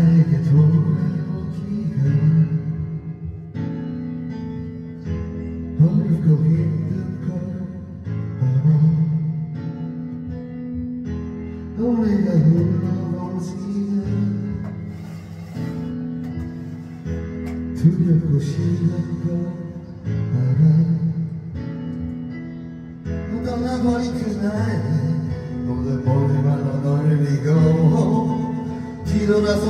나에게 돌아오기가 어렵고 힘든 걸 알아. 우리가 흘러보지는 두렵고 싫은 걸 알아. 떠나버린 그날 모든 말로 너를 믿고 뒤돌아서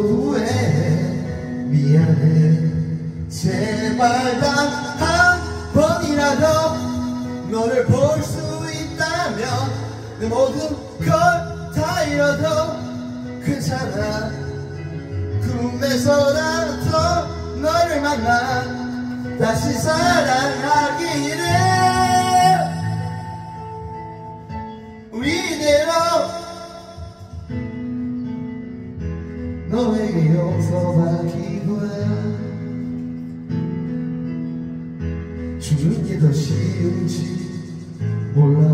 후회해. 미안해. 제발 단 한 번이라도 너를 볼 수 있다면 내 모든 걸 다 잃어도 괜찮아. 꿈에서라도 너를 만나 다시 사랑하기를. 이대로 너에게 용서받기 거야. 죽는 게 더 쉬운지 몰라.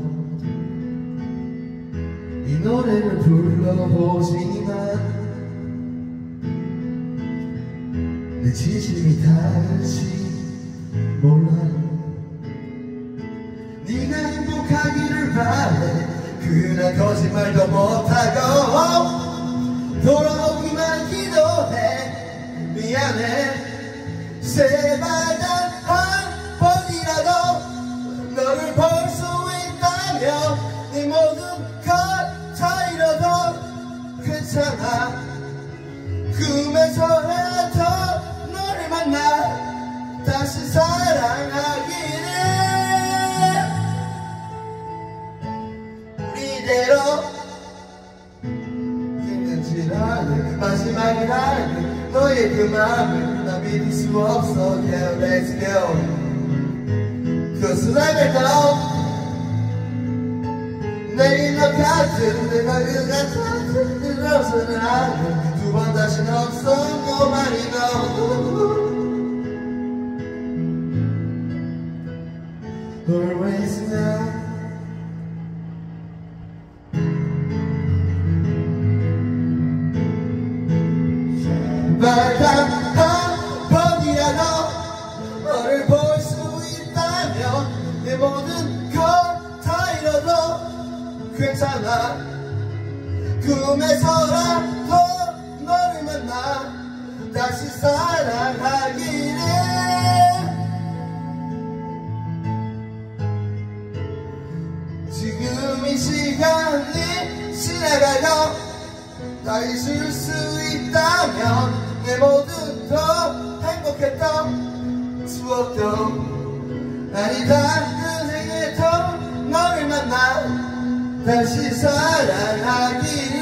이 노래를 불러보지만 내 진심이 다를지 몰라. 네가 행복하기를 바래. 그날 거짓말도 못하고 돌아오기만 기도해. 미안해. 제발 단 한 번이라도 너를 볼 수 있다면 네 모든 걸 다 잃어도 괜찮아. 꿈에서라도 너를 만나 다시 사랑하기를. 이대로 힘든지라는 마지막이라는 너의 그 마음을 나 믿을 수 없어. Yeah, let's go. Cause I know 내일 너 같은 내가 그 같은 들어서는 않은 두 번 다시는 없어. Nobody knows. Always now. 단 한 번이라도 너를 볼 수 있다면 내 모든 걸 다 잃어도 괜찮아. 꿈에서라도 너를 만나 다시 사랑하기를. 지금 이 시간이 지나가도 다 잊을 수 있다면 내 모든 더 행복했던 추억도 아니다. 그 생에도 너를 만나 다시 사랑하기를.